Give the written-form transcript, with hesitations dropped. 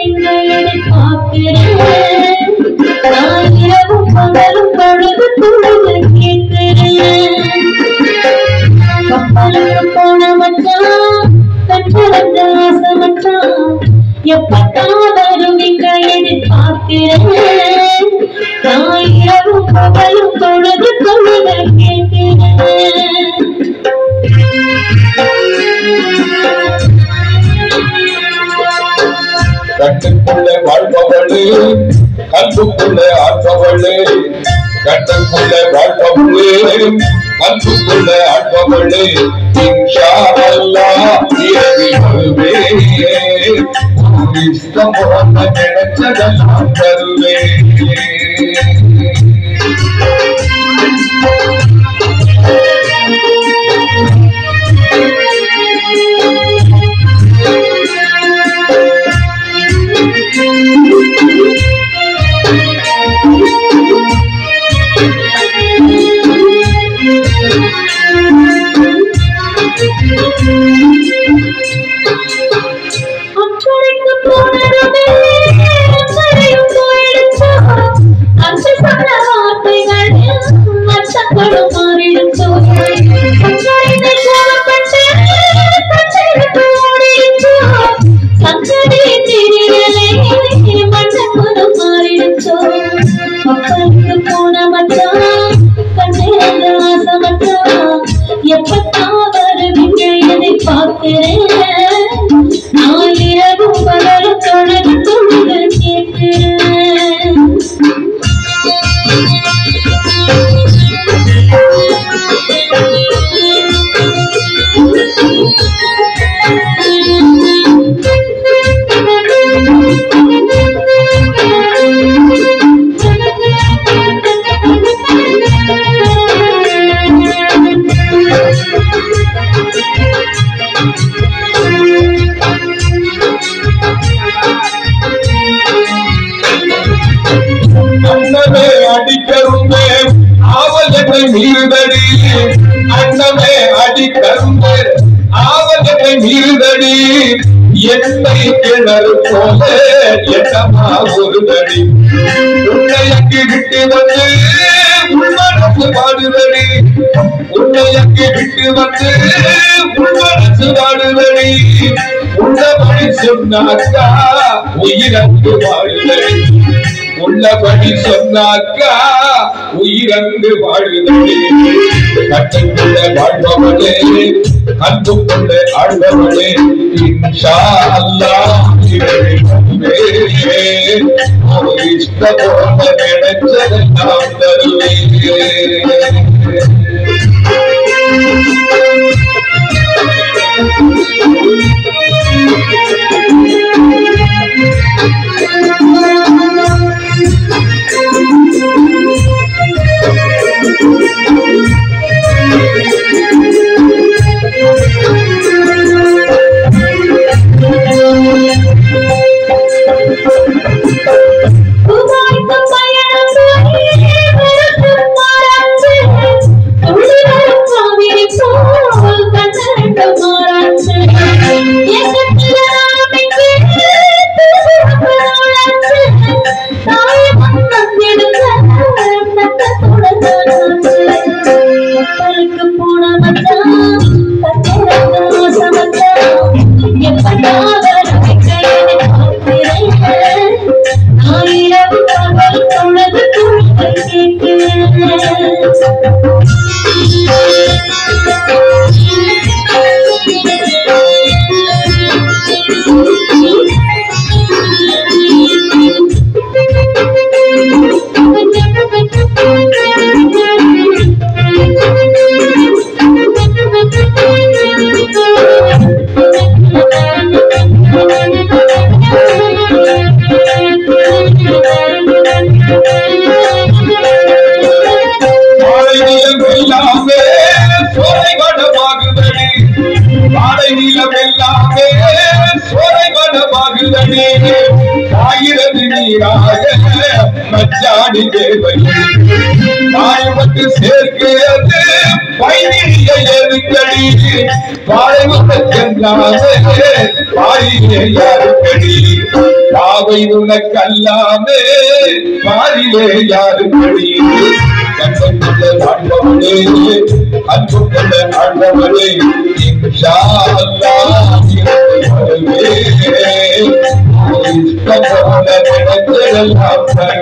வருவீங்கன்னு பார்க்கிறேன். நான் இரவும் பகலும் பொழுது பொழுது கேட்கிறேன். கப்பலுக்கு போன மச்சான், கற்றளந்த ஆசை மச்சான், எப்பத்தான் வருவீங்கன்னு பார்க்கிறேன். நான் இரவும் பகலும் பொழுது பொழுது கேட்கிறேன். கட்டுக்குள்ளே வாழ்பவளே, கல்புக்குள்ளே ஆழ்பவளே, கட்டுக்குள்ளே வாழ்பவளே, கல்புக்குள்ளே ஆழ்பவளே, இன்ஷா அல்லாஹ் இறங்கி வருவேன். இஷ்டம் போல நினைச்சதெல்லாம் தருவேன். அக்கறைக்கு போனதுமே அக்கறையும் போயிடுச்சோ, அச்சு சொன்ன வார்த்தைகள் மச்சப்படும் மாறிடுச்சோ, அக்கறைக்கு கோபப்பட்டு பச்சைக்கு ஓடிடுச்சோ, சங்கடி திரிகளே மச்சப்படும் மாறிடுச்சோ. அக்கறைக்கு போன மச்சான், கண்ணிறந்த ஆசை மச்சான், எப்பத்தான் வருவீங்க எதை பார்க்கிறேன். நான் இரவும் பகலும் தொழுது தொழுது கேட்கிறேன். அண்ணமே அடிக்கரும்பே ஆவல் என்னை மீறுதடி, அண்ணமே அடிக்கரும்பே ஆவல் என்னை மீறுதடி, என்னை கிணறு போல எட்டமா ஒருதடி, உன்னையக்கு விட்டு வந்து உள்மனசு வாடுதடி, உன்னையக்கு விட்டு வந்து உள்மனசு வாடுதடி, உள்ளபடி சொன்னாக்கா உயிரங்கு வாடுதடி, உள்ளபடி சொன்னாக்கா உயிரங்கு வாழுதே. கட்டுக்குள்ள வாழ்பவளே, கட்டுக்குள்ள ஆழ்பவளே, இன்ஷா அல்லாஹ் ஒரு இஷ்ட போல நினைச்சதெல்லாம் தருவேன். மச்சாடி தேவை தாய்மக்கு சேர்க்கிறது பைனிய எதுக்கடி பாய்மக்கெல்லாமே பாயினை யாருக்கடி பாவை உனக்கல்லாமே பாரிலே யாரும் படியே கண்ணுக்குள்ள ஆண்டவனே அன்பு கொண்ட ஆண்டவனே இன்ஷா அல்லாஹ் வருவே இஷ்டப்போல நினைச்சதெல்லாம்